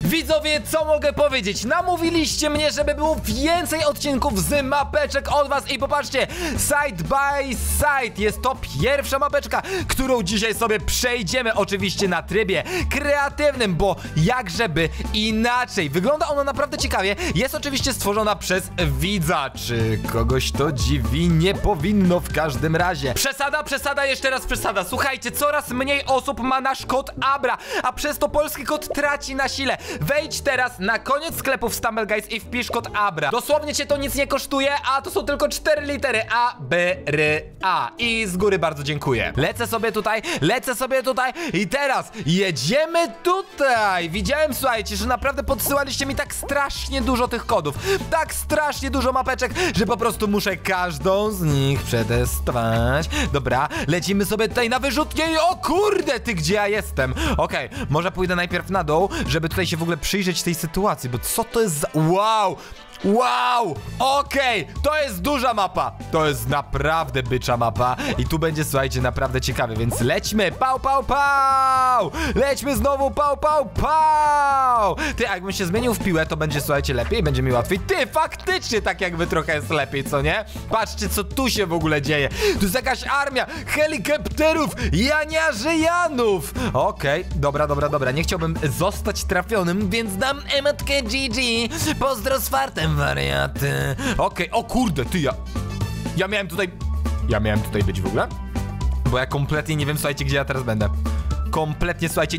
Widzowie, co mogę powiedzieć? Namówiliście mnie, żeby było więcej odcinków z mapeczek od was i popatrzcie, Side by Side jest to pierwsza mapeczka, którą dzisiaj sobie przejdziemy, oczywiście na trybie kreatywnym, bo jakżeby inaczej. Wygląda ona naprawdę ciekawie, jest oczywiście stworzona przez widza. Czy kogoś to dziwi? Nie powinno w każdym razie. Przesada, jeszcze raz przesada. Słuchajcie, coraz mniej osób ma nasz kod ABRA, a przez to polski kod traci na sile. Wejdź teraz na koniec sklepu w StumbleGuys i wpisz kod ABRA. Dosłownie cię to nic nie kosztuje, a to są tylko 4 litery A, B, R, A. I z góry bardzo dziękuję. Lecę sobie tutaj i teraz jedziemy tutaj. Widziałem, słuchajcie, że naprawdę podsyłaliście mi tak strasznie dużo tych kodów, tak strasznie dużo mapeczek, że po prostu muszę każdą z nich przetestować. Dobra, lecimy sobie tutaj na wyrzutnie i o kurde, ty gdzie ja jestem? Okej, może pójdę najpierw na dół, żeby tutaj się w ogóle przyjrzeć tej sytuacji, bo co to jest za... Wow, okej, to jest duża mapa. To jest naprawdę bycza mapa i tu będzie, słuchajcie, naprawdę ciekawe, więc lećmy, pau. Lećmy znowu, pau. Ty, jakbym się zmienił w piłę, to będzie, słuchajcie, lepiej, będzie mi łatwiej. Ty, faktycznie tak jakby trochę jest lepiej, co nie? Patrzcie, co tu się w ogóle dzieje. Tu jest jakaś armia helikopterów, janiarzy Janów. Okej, dobra, nie chciałbym zostać trafionym, więc dam emotkę GG. Pozdro z fartem, wariaty. Okej, o kurde, ty, ja miałem tutaj być w ogóle? Bo ja kompletnie nie wiem, słuchajcie, gdzie ja teraz będę. Kompletnie, słuchajcie.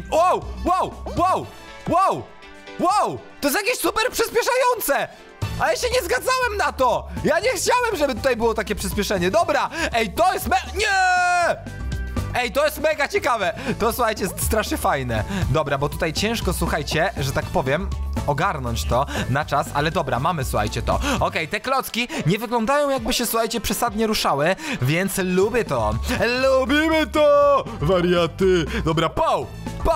Wow! To jest jakieś super przyspieszające! A ja się nie zgadzałem na to! Ja nie chciałem, żeby tutaj było takie przyspieszenie. Dobra! Ej, to jest to jest mega ciekawe! To, słuchajcie, jest strasznie fajne. Dobra, bo tutaj ciężko, słuchajcie, że tak powiem, ogarnąć to na czas, ale dobra, mamy, słuchajcie, to. Okej, te klocki nie wyglądają, jakby się, słuchajcie, przesadnie ruszały, więc lubię to. Lubimy to! Wariaty! Dobra, pau!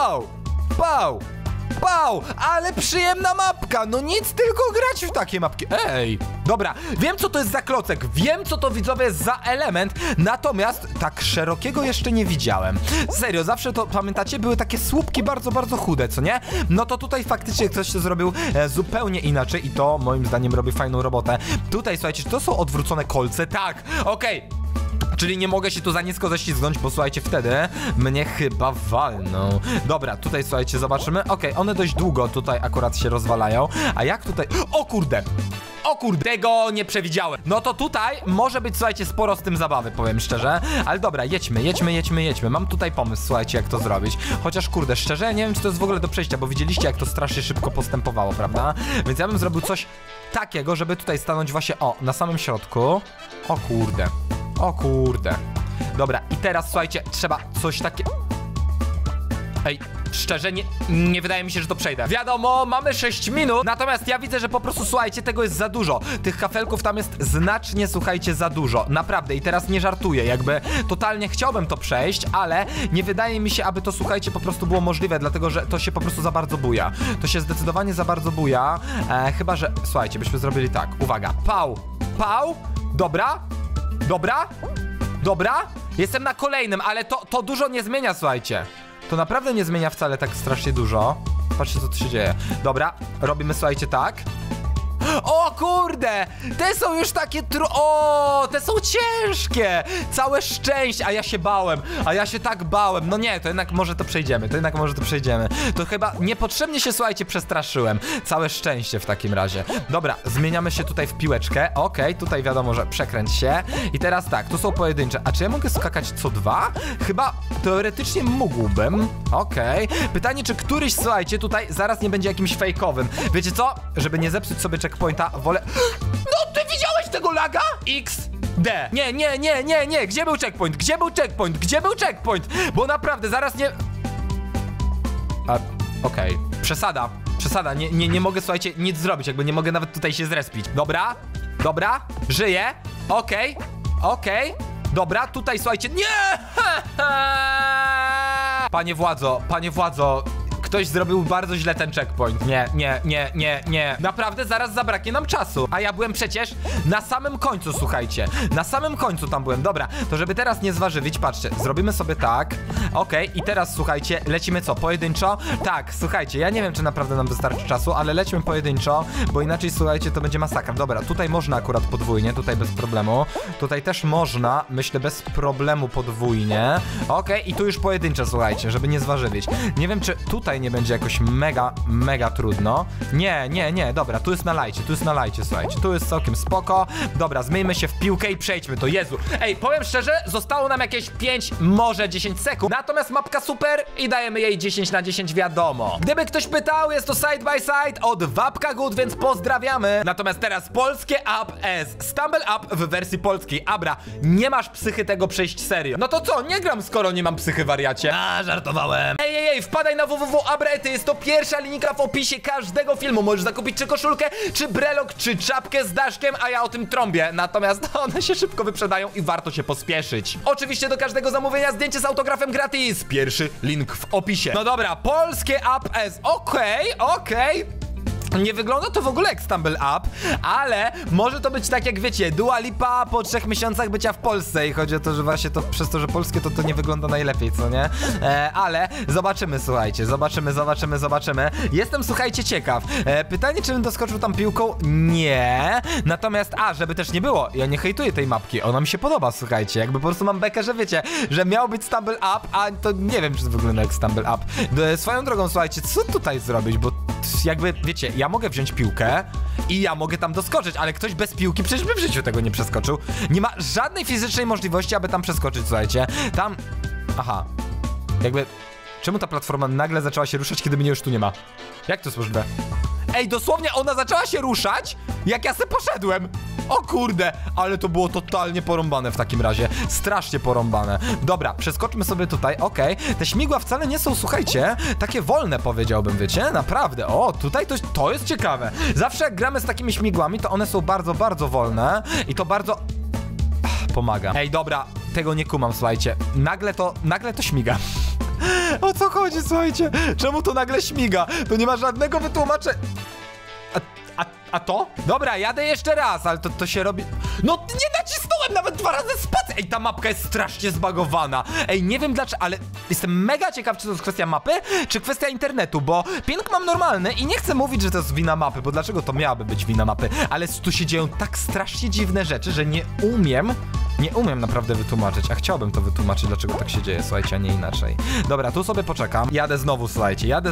Ale przyjemna mapka! No nic, tylko grać w takie mapki. Ej! Dobra, wiem, co to jest za klocek, wiem, co to, widzowie, jest za element, natomiast tak szerokiego jeszcze nie widziałem. Serio, zawsze to, pamiętacie, były takie słupki bardzo, bardzo chude, co nie? No to tutaj faktycznie ktoś to zrobił zupełnie inaczej i to, moim zdaniem, robi fajną robotę. Tutaj, słuchajcie, czy to są odwrócone kolce? Tak, okej. Czyli nie mogę się tu za nisko ześlizgnąć, bo słuchajcie, wtedy mnie chyba walną. Dobra, tutaj, słuchajcie, zobaczymy. Okej, one dość długo tutaj akurat się rozwalają. A jak tutaj... O kurde, tego nie przewidziałem. No to tutaj może być, słuchajcie, sporo z tym zabawy, powiem szczerze. Ale dobra, jedźmy. Mam tutaj pomysł, słuchajcie, jak to zrobić. Chociaż, kurde, szczerze, ja nie wiem, czy to jest w ogóle do przejścia, bo widzieliście, jak to strasznie szybko postępowało, prawda? Więc ja bym zrobił coś takiego, żeby tutaj stanąć właśnie, na samym środku. O kurde. Dobra, i teraz, słuchajcie, trzeba coś takiego... Ej, szczerze, nie wydaje mi się, że to przejdę. Wiadomo, mamy 6 minut, natomiast ja widzę, że po prostu, słuchajcie, tego jest za dużo. Tych kafelków tam jest znacznie, słuchajcie, za dużo. Naprawdę, i teraz nie żartuję, jakby totalnie chciałbym to przejść, ale nie wydaje mi się, aby to, słuchajcie, po prostu było możliwe, dlatego, że to się po prostu za bardzo buja. To się zdecydowanie za bardzo buja. Chyba, że, słuchajcie, byśmy zrobili tak. Uwaga, pau. Dobra, jestem na kolejnym, ale to dużo nie zmienia, słuchajcie. To naprawdę nie zmienia wcale tak strasznie dużo. Patrzcie, co tu się dzieje. Dobra, robimy, słuchajcie, tak. O kurde, te są już takie te są ciężkie. Całe szczęście, a ja się tak bałem. No nie, to jednak może to przejdziemy. To chyba niepotrzebnie się, słuchajcie, przestraszyłem. Całe szczęście w takim razie. Dobra, zmieniamy się tutaj w piłeczkę. Okej, tutaj wiadomo, że przekręć się. I teraz tak, tu są pojedyncze. A czy ja mogę skakać co 2? Chyba teoretycznie mógłbym. Okej. Pytanie, czy któryś, słuchajcie, tutaj zaraz nie będzie jakimś fejkowym. Wiecie co? Żeby nie zepsuć sobie checkpointa, wolę... No, ty widziałeś tego laga? XD. Nie. Gdzie był checkpoint? Bo naprawdę, zaraz nie... Okej. Przesada. Nie mogę, słuchajcie, nic zrobić, jakby nie mogę nawet tutaj się zrespić. Dobra. Żyję. Okej. Dobra, tutaj, słuchajcie... Nie! Panie władzo, Ktoś zrobił bardzo źle ten checkpoint. Nie. Naprawdę zaraz zabraknie nam czasu. A ja byłem przecież na samym końcu, słuchajcie. Na samym końcu tam byłem. Dobra, to żeby teraz nie zważywić, patrzcie, zrobimy sobie tak. Okej, i teraz słuchajcie, lecimy co? Pojedynczo? Tak, słuchajcie, ja nie wiem, czy naprawdę nam wystarczy czasu, ale lecimy pojedynczo, bo inaczej, słuchajcie, to będzie masakra. Dobra, tutaj można akurat podwójnie, tutaj bez problemu. Tutaj też można, myślę, bez problemu podwójnie. Okej, i tu już pojedynczo, słuchajcie, żeby nie zważywić. Nie wiem, czy tutaj nie będzie jakoś mega trudno. Nie, dobra, tu jest na lajcie, słuchajcie, tu jest całkiem spoko. Dobra, zmieńmy się w piłkę i przejdźmy to, Jezu. Ej, powiem szczerze, zostało nam jakieś 5, może 10 sekund. Natomiast mapka super i dajemy jej 10 na 10, wiadomo. Gdyby ktoś pytał, jest to side by side od Wapka Good, więc pozdrawiamy. Natomiast teraz polskie Up S. Stumble Up w wersji polskiej. Abra, nie masz psychy tego przejść serio. No to co, nie gram, skoro nie mam psychy, wariacie. A, żartowałem. Ej, wpadaj na www.abrety, jest to pierwsza linijka w opisie każdego filmu. Możesz zakupić czy koszulkę, czy brelok, czy czapkę z daszkiem, a ja o tym trąbię. Natomiast one się szybko wyprzedają i warto się pospieszyć. Oczywiście do każdego zamówienia zdjęcie z autografem gratis. Pierwszy link w opisie. No dobra, polskie Up S. Okej. Nie wygląda to w ogóle jak Stumble Up, ale może to być tak, jak wiecie, Dua Lipa po 3 miesiącach bycia w Polsce i chodzi o to, że właśnie to przez to, że polskie to nie wygląda najlepiej, co nie? Ale zobaczymy, słuchajcie, zobaczymy. Jestem, słuchajcie, ciekaw. Pytanie, czy bym doskoczył tam piłką? Nie. Natomiast, żeby też nie było, ja nie hejtuję tej mapki, ona mi się podoba, słuchajcie, jakby po prostu mam bekę, że wiecie, że miał być Stumble Up, a to nie wiem, czy to wygląda jak Stumble Up. Swoją drogą, słuchajcie, co tutaj zrobić, bo jakby, wiecie, ja mogę wziąć piłkę i ja mogę tam doskoczyć, ale ktoś bez piłki przecież by w życiu tego nie przeskoczył. Nie ma żadnej fizycznej możliwości, aby tam przeskoczyć, słuchajcie. Tam... Aha. Jakby... Czemu ta platforma nagle zaczęła się ruszać, kiedy mnie już tu nie ma? Jak to jest możliwe? Ej, dosłownie ona zaczęła się ruszać, jak ja se poszedłem. O kurde, ale to było totalnie porąbane w takim razie. Strasznie porąbane. Dobra, przeskoczmy sobie tutaj, okej. Te śmigła wcale nie są, słuchajcie, takie wolne, powiedziałbym, wiecie? Naprawdę, o, tutaj to jest ciekawe. Zawsze jak gramy z takimi śmigłami, to one są bardzo wolne i to bardzo... pomaga. Ej, dobra, tego nie kumam, słuchajcie. Nagle to śmiga. O co chodzi, słuchajcie? Czemu to nagle śmiga? To nie ma żadnego wytłumaczenia. A to? Dobra, jadę jeszcze raz, ale to się robi... No, nie nacisnąłem nawet 2 razy spację. Ej, ta mapka jest strasznie zbagowana. Ej, nie wiem dlaczego, ale jestem mega ciekaw, czy to jest kwestia mapy, czy kwestia internetu, bo ping mam normalny i nie chcę mówić, że to jest wina mapy, bo dlaczego to miałaby być wina mapy? Ale tu się dzieją tak strasznie dziwne rzeczy, że nie umiem naprawdę wytłumaczyć, a chciałbym to wytłumaczyć, dlaczego tak się dzieje, słuchajcie, a nie inaczej. Dobra, tu sobie poczekam. Jadę znowu, słuchajcie,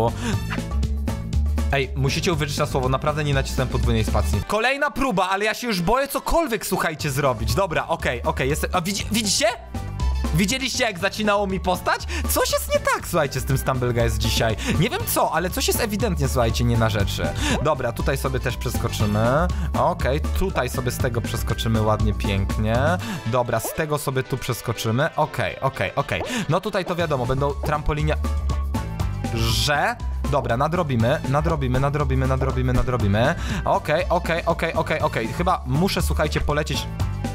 Ej, musicie uwierzyć na słowo, naprawdę nie nacisnąłem podwójnej spacji. Kolejna próba, ale ja się już boję cokolwiek, słuchajcie, zrobić. Dobra, okej, jestem... A widzicie? Widzieliście, jak zacinało mi postać? Coś jest nie tak, słuchajcie, z tym Stumble Guys dzisiaj. Nie wiem co, ale coś jest ewidentnie, słuchajcie, nie na rzeczy. Dobra, tutaj sobie też przeskoczymy. Okej, tutaj sobie z tego przeskoczymy ładnie, pięknie. Dobra, z tego sobie tu przeskoczymy. Okej. No tutaj to wiadomo, będą trampolinia... Dobra, nadrobimy. Okej. Chyba muszę, słuchajcie, polecieć.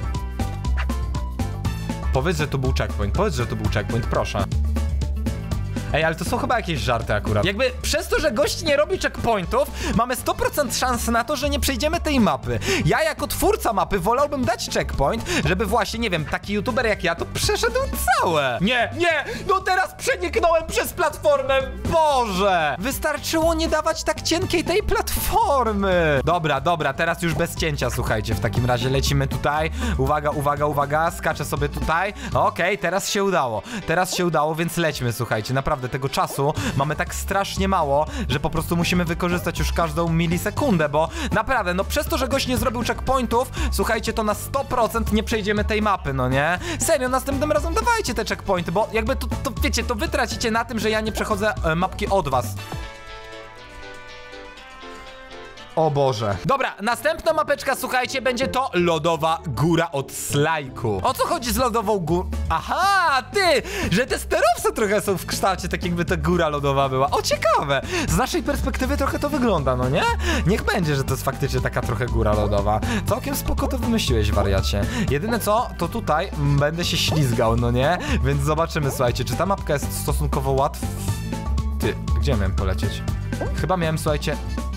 Powiedz, że to był checkpoint, proszę. Ej, ale to są chyba jakieś żarty akurat. Jakby przez to, że gość nie robi checkpointów, mamy 100% szans na to, że nie przejdziemy tej mapy. Ja jako twórca mapy wolałbym dać checkpoint, żeby właśnie, nie wiem, taki youtuber jak ja to przeszedł całe. Nie, no teraz przeniknąłem przez platformę, Boże! Wystarczyło nie dawać tak cienkiej tej platformy. Dobra, teraz już bez cięcia, słuchajcie, w takim razie lecimy tutaj. Uwaga, skaczę sobie tutaj. Okej, teraz się udało, więc lećmy, słuchajcie, naprawdę tego czasu mamy tak strasznie mało, że po prostu musimy wykorzystać już każdą milisekundę, bo naprawdę, no przez to, że gość nie zrobił checkpointów, słuchajcie, to na 100% nie przejdziemy tej mapy, no nie? Serio, następnym razem dawajcie te checkpointy, bo jakby to wiecie, to wy tracicie na tym, że ja nie przechodzę mapki od was. O Boże. Dobra, następna mapeczka, słuchajcie, będzie to lodowa góra od slajku. O co chodzi z lodową górą? Aha, że te sterowce trochę są w kształcie, tak jakby ta góra lodowa była. O, ciekawe. Z naszej perspektywy trochę to wygląda, no nie? Niech będzie, że to jest faktycznie taka trochę góra lodowa. Całkiem spoko to wymyśliłeś, wariacie. Jedyne co, to tutaj będę się ślizgał, no nie? Więc zobaczymy, słuchajcie, czy ta mapka jest stosunkowo łatwa. Ty, gdzie miałem polecieć? Chyba miałem, słuchajcie...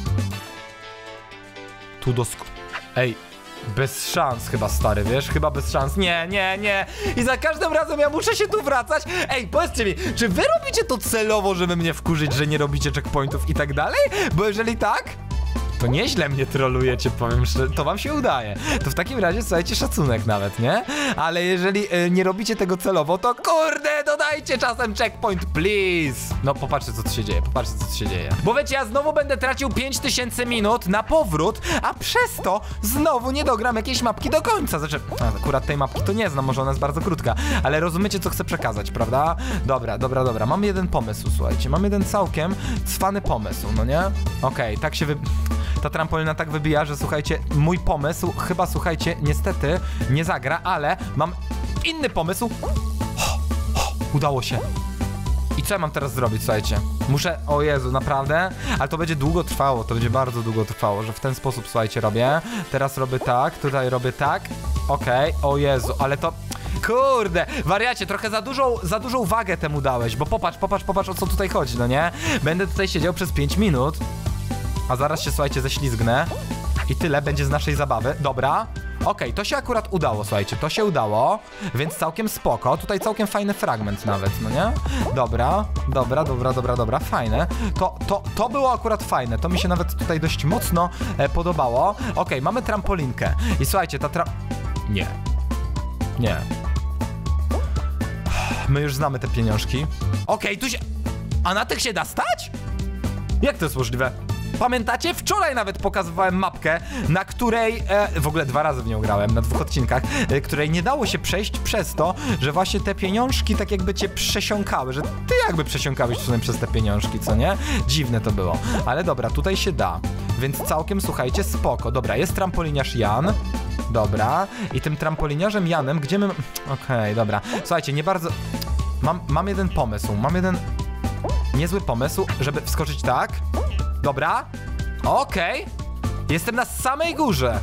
Tu do Ej, bez szans chyba, stary, wiesz? Chyba bez szans. Nie. I za każdym razem ja muszę się tu wracać. Ej, powiedzcie mi, czy wy robicie to celowo, żeby mnie wkurzyć, że nie robicie checkpointów i tak dalej? Bo jeżeli tak... to nieźle mnie trolujecie, powiem szczerze, to wam się udaje. To w takim razie, słuchajcie, szacunek nawet, nie? Ale jeżeli nie robicie tego celowo, to kurde, dodajcie czasem checkpoint, please! No, popatrzcie, co tu się dzieje, Bo wiecie, ja znowu będę tracił 5000 minut na powrót, a przez to znowu nie dogram jakiejś mapki do końca. Znaczy, akurat tej mapki to nie znam, może ona jest bardzo krótka, ale rozumiecie, co chcę przekazać, prawda? Dobra. Mam jeden pomysł, słuchajcie, mam jeden całkiem cwany pomysł, no nie? Okej, tak się ta trampolina tak wybija, że słuchajcie, mój pomysł chyba, słuchajcie, niestety nie zagra, ale mam inny pomysł. Udało się. I co ja mam teraz zrobić, słuchajcie? Muszę, o Jezu, naprawdę? Ale to będzie długo trwało, to będzie bardzo długo trwało, że w ten sposób, słuchajcie, robię. Teraz robię tak, tutaj robię tak. Okej, o Jezu, ale to... Kurde, wariacie, trochę za dużą uwagę temu dałeś, bo popatrz, o co tutaj chodzi, no nie? Będę tutaj siedział przez 5 minut. A zaraz się, słuchajcie, ześlizgnę. I tyle będzie z naszej zabawy. Dobra. Okej, to się akurat udało, słuchajcie. To się udało, więc całkiem spoko. Tutaj całkiem fajny fragment nawet, no nie? Dobra. Fajne. To było akurat fajne. To mi się nawet tutaj dość mocno podobało. Okej, mamy trampolinkę. I słuchajcie, Nie. My już znamy te pieniążki. Okej, tu się... A na tych się da stać? Jak to jest możliwe? Pamiętacie? Wczoraj nawet pokazywałem mapkę, na której, w ogóle 2 razy w nią grałem, na 2 odcinkach, której nie dało się przejść przez to, że właśnie te pieniążki tak jakby cię przesiąkały, że ty jakby przesiąkałeś w sumie przez te pieniążki, co nie? Dziwne to było. Ale dobra, tutaj się da, więc całkiem, słuchajcie, spoko. Dobra, jest trampoliniarz Jan. Dobra, i tym trampoliniarzem Janem, gdzie my... Okej, dobra. Słuchajcie, nie bardzo... Mam jeden pomysł, niezły pomysł, żeby wskoczyć tak. Dobra, okej. Jestem na samej górze.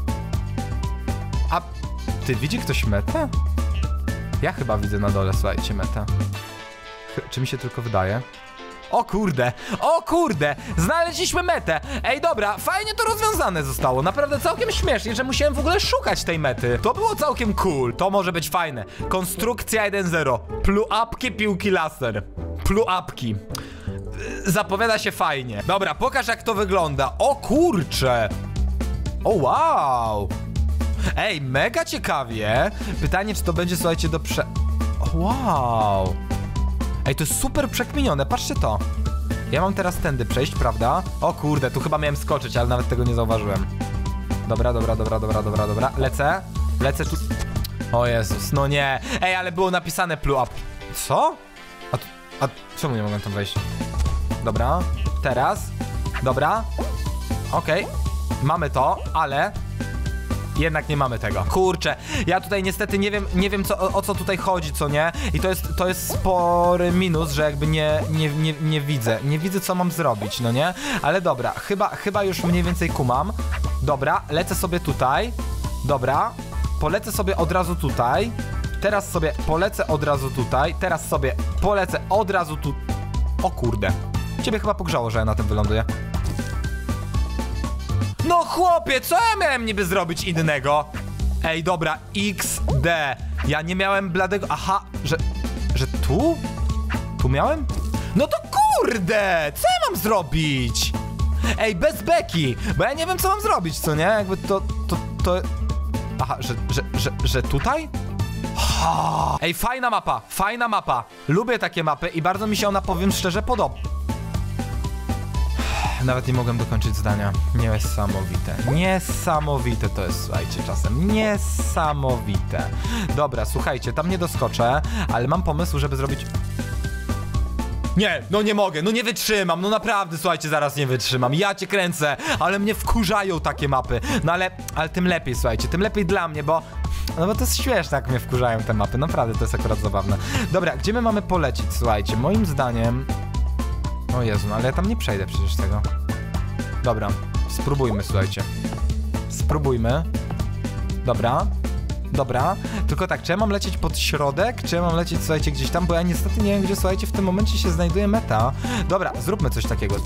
A ty, widzi ktoś metę? Ja chyba widzę na dole, słuchajcie, metę. Czy mi się tylko wydaje? O kurde, znaleźliśmy metę. Ej, dobra, fajnie to rozwiązane zostało. Naprawdę całkiem śmiesznie, że musiałem w ogóle szukać tej mety. To było całkiem cool, to może być fajne. Konstrukcja 1.0, pluapki, piłki laser. Pluapki. Zapowiada się fajnie. Dobra, pokaż, jak to wygląda. O kurcze. O wow. Ej, mega ciekawie. Pytanie, czy to będzie, słuchajcie, O wow. Ej, to jest super przekminione, patrzcie to. Ja mam teraz tędy przejść, prawda? O kurde, tu chyba miałem skoczyć, ale nawet tego nie zauważyłem. Dobra. Lecę tu. O Jezus, no nie. Ej, ale było napisane pluap. Co? A czemu nie mogłem tam wejść? Dobra, teraz. Dobra. Okej. Mamy to, ale jednak nie mamy tego. Kurczę, ja tutaj niestety nie wiem o co tutaj chodzi, co nie? I to jest spory minus, że jakby nie widzę. Nie widzę, co mam zrobić, no nie? Ale dobra, chyba już mniej więcej kumam. Dobra, lecę sobie tutaj. Dobra, polecę sobie od razu tutaj. Teraz sobie polecę od razu tutaj. Teraz sobie polecę od razu tu. O kurde. Ciebie chyba pogrzało, że ja na tym wyląduję. No chłopie, co ja miałem niby zrobić innego? Ej, dobra, XD. Ja nie miałem bladego... Aha, że tu? Tu miałem? No to kurde! Co ja mam zrobić? Ej, bez beki, bo ja nie wiem, co mam zrobić, co nie? Jakby to... Aha, że tutaj? Ha. Ej, fajna mapa. Lubię takie mapy i bardzo mi się ona, powiem szczerze, podoba. Nawet nie mogłem dokończyć zdania. Niesamowite to jest, słuchajcie, czasem. Niesamowite. Dobra, słuchajcie, tam nie doskoczę, ale mam pomysł, żeby zrobić... Nie, no nie mogę, no nie wytrzymam, no naprawdę, słuchajcie, zaraz nie wytrzymam. Ja cię kręcę, ale mnie wkurzają takie mapy. No ale tym lepiej, słuchajcie, tym lepiej dla mnie, bo... No bo to jest śmieszne, jak mnie wkurzają te mapy, naprawdę, to jest akurat zabawne. Dobra, gdzie my mamy polecieć, słuchajcie, moim zdaniem... O Jezu, no ale ja tam nie przejdę przecież tego. Dobra, spróbujmy, słuchajcie. Spróbujmy. Dobra. Dobra, tylko tak, czy ja mam lecieć pod środek, czy ja mam lecieć, słuchajcie, gdzieś tam, bo ja niestety nie wiem, gdzie, słuchajcie, w tym momencie się znajduje meta. Dobra, zróbmy coś takiego.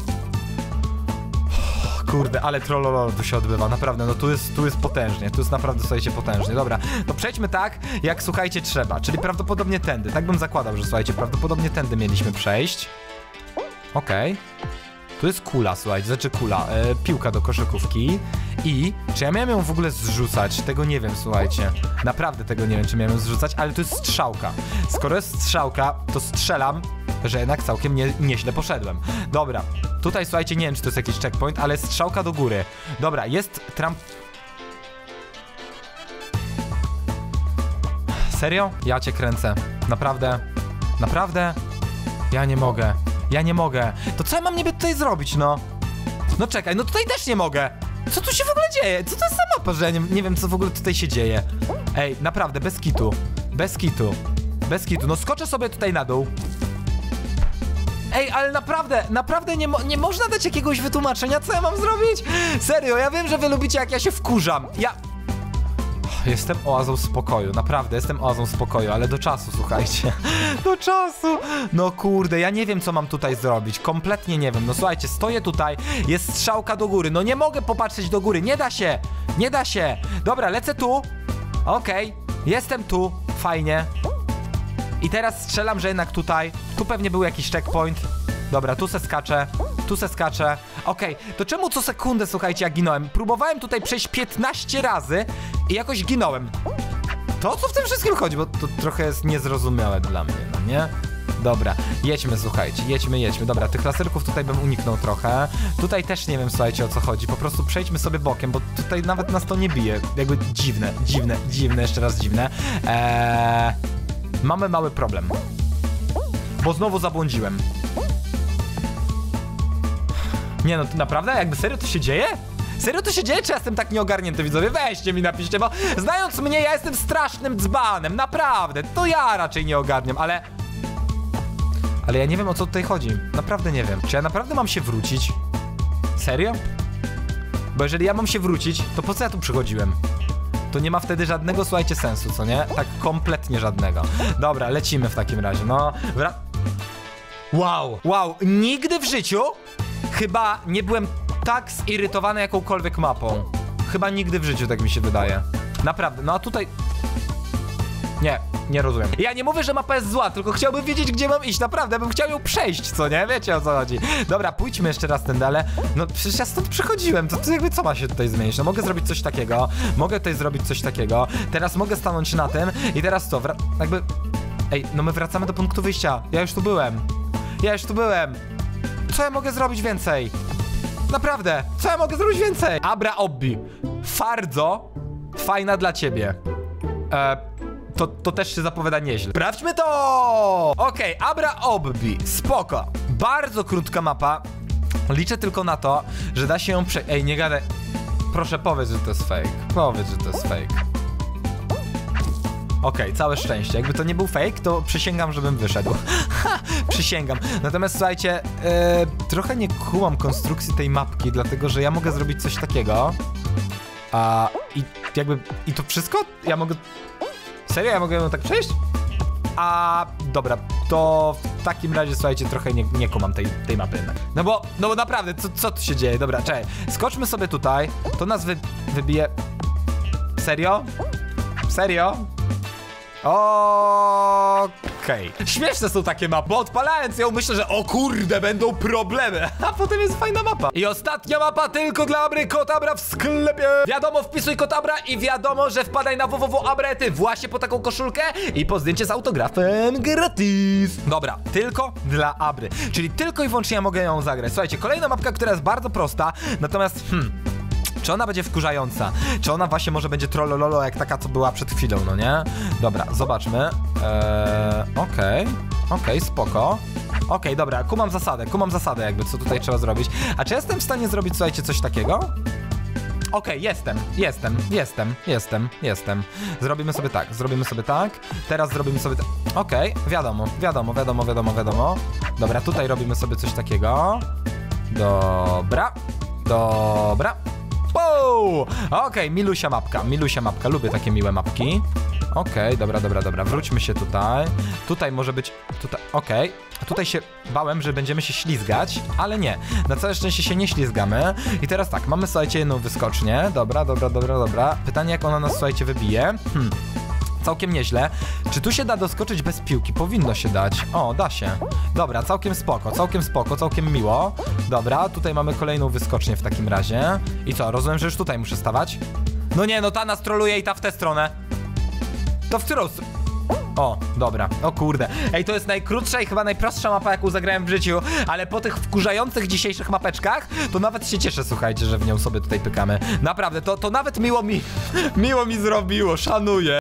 Kurde, ale trollolol tu się odbywa, naprawdę, no tu jest potężnie, tu jest naprawdę, słuchajcie, potężnie. Dobra, to przejdźmy tak, jak, słuchajcie, trzeba, czyli prawdopodobnie tędy, tak bym zakładał, że, słuchajcie, prawdopodobnie tędy mieliśmy przejść. Okej. Tu jest kula, słuchajcie, znaczy kula, piłka do koszykówki. I czy ja miałem ją w ogóle zrzucać? Tego nie wiem, słuchajcie. Naprawdę tego nie wiem, czy miałem ją zrzucać, ale to jest strzałka. Skoro jest strzałka, to strzelam, że jednak całkiem nieźle poszedłem. Dobra, tutaj, słuchajcie, nie wiem, czy to jest jakiś checkpoint, ale strzałka do góry. Dobra, jest Serio? Ja cię kręcę. Naprawdę? Naprawdę? Ja nie mogę. Ja nie mogę. To co ja mam niby tutaj zrobić, no? No czekaj, no tutaj też nie mogę. Co tu się w ogóle dzieje? Co to jest za mapa, że ja nie wiem, co w ogóle tutaj się dzieje. Ej, naprawdę, bez kitu. Bez kitu. Bez kitu. No skoczę sobie tutaj na dół. Ej, ale naprawdę nie można dać jakiegoś wytłumaczenia, co ja mam zrobić? Serio, ja wiem, że wy lubicie, jak ja się wkurzam. Jestem oazą spokoju, naprawdę, jestem oazą spokoju, ale do czasu, słuchajcie. Do czasu. No kurde, ja nie wiem, co mam tutaj zrobić, kompletnie nie wiem. No słuchajcie, stoję tutaj, jest strzałka do góry, no nie mogę popatrzeć do góry, nie da się. Nie da się. Dobra, lecę tu. Okej, jestem tu, fajnie. I teraz strzelam, że jednak tutaj. Tu pewnie był jakiś checkpoint. Dobra, tu se skaczę. Tu se skaczę. Okej, to czemu co sekundę, słuchajcie, ja ginąłem? Próbowałem tutaj przejść 15 razy i jakoś ginąłem. To o co w tym wszystkim chodzi? Bo to trochę jest niezrozumiałe dla mnie, no nie? Dobra, jedźmy, słuchajcie, jedźmy. Dobra, tych laserków tutaj bym uniknął trochę. Tutaj też nie wiem, słuchajcie, o co chodzi. Po prostu przejdźmy sobie bokiem, bo tutaj nawet nas to nie bije. Jakby dziwne, jeszcze raz dziwne. Mamy mały problem. Bo znowu zabłądziłem. Nie no, to naprawdę? Jakby serio to się dzieje? Serio to się dzieje, czy ja jestem tak nieogarnięty, widzowie? Weźcie mi, napiszcie, bo znając mnie, ja jestem strasznym dzbanem, naprawdę. To ja raczej nie ogarniam, ale ja nie wiem, o co tutaj chodzi. Naprawdę nie wiem. Czy ja naprawdę mam się wrócić? Serio? Bo jeżeli ja mam się wrócić, to po co ja tu przychodziłem? To nie ma wtedy żadnego, słuchajcie, sensu, co nie? Tak kompletnie żadnego. Dobra, lecimy w takim razie, no. Wow, nigdy w życiu chyba nie byłem tak zirytowany jakąkolwiek mapą. Chyba nigdy w życiu, tak mi się wydaje. Naprawdę, no a tutaj... Nie rozumiem. Ja nie mówię, że mapa jest zła, tylko chciałbym wiedzieć, gdzie mam iść. Naprawdę, bym chciał ją przejść, co nie? Wiecie, o co chodzi. Dobra, pójdźmy jeszcze raz tędy, ale... No przecież ja stąd przychodziłem, to jakby co ma się tutaj zmienić? No mogę zrobić coś takiego, mogę tutaj zrobić coś takiego. Teraz mogę stanąć na tym i teraz co? Jakby... Ej, no my wracamy do punktu wyjścia. Ja już tu byłem. Co ja mogę zrobić więcej? Naprawdę, co ja mogę zrobić więcej? Abra Obbi. Bardzo fajna dla ciebie. To też się zapowiada nieźle. Sprawdźmy to! Okej, Abra Obbi. Spoko. Bardzo krótka mapa. Liczę tylko na to, że da się ją Ej, nie gadaj. Proszę, powiedz, że to jest fake. Powiedz, że to jest fake. Okej, całe szczęście. Jakby to nie był fake, to przysięgam, żebym wyszedł. Przysięgam. Natomiast słuchajcie, trochę nie kumam konstrukcji tej mapki, dlatego że ja mogę zrobić coś takiego. I to wszystko? Ja mogę... Serio? Ja mogę ją tak przejść? Dobra, to w takim razie, słuchajcie, trochę nie kumam tej mapy jednak. No bo naprawdę, co tu się dzieje? Dobra, czekaj. Skoczmy sobie tutaj. To nas wybije... Serio? Serio? Okej. Śmieszne są takie mapy, bo odpalając ją myślę, że o kurde, będą problemy. A potem jest fajna mapa. I ostatnia mapa tylko dla Abry, kod Abra w sklepie. Wiadomo, wpisuj kod Abra i wiadomo, że wpadaj na www.abrety właśnie po taką koszulkę i po zdjęcie z autografem gratis. Dobra, tylko dla Abry, czyli tylko i wyłącznie ja mogę ją zagrać. Słuchajcie, kolejna mapka, która jest bardzo prosta, natomiast czy ona będzie wkurzająca? Czy ona właśnie może będzie trollololo jak taka, co była przed chwilą, no nie? Dobra, zobaczmy. Okej, spoko. Okej, dobra, kumam zasadę jakby, co tutaj trzeba zrobić. A czy jestem w stanie zrobić, słuchajcie, coś takiego? Okej, jestem. Zrobimy sobie tak. Teraz zrobimy sobie tak. Okej, wiadomo. Dobra, tutaj robimy sobie coś takiego. Dobra. Wow! Okej, milusia mapka, lubię takie miłe mapki. Okej, dobra, wróćmy się tutaj. Tutaj może być, okej. A tutaj się bałem, że będziemy się ślizgać, ale nie. Na całe szczęście się nie ślizgamy. I teraz tak, mamy, słuchajcie, jedną wyskocznię. Dobra. Pytanie, jak ona nas, słuchajcie, wybije. Całkiem nieźle. Czy tu się da doskoczyć bez piłki? Powinno się dać. O, da się. Dobra, całkiem spoko, całkiem miło. Dobra, tutaj mamy kolejną wyskocznię w takim razie. I co, rozumiem, że już tutaj muszę stawać? No nie, no ta nas troluje i ta w tę stronę. To w którą stronę? O, dobra, o kurde. Ej, to jest najkrótsza i chyba najprostsza mapa, jaką zagrałem w życiu, ale po tych wkurzających dzisiejszych mapeczkach, to nawet się cieszę, słuchajcie, że w nią sobie tutaj pykamy. Naprawdę, to nawet miło mi zrobiło, szanuję.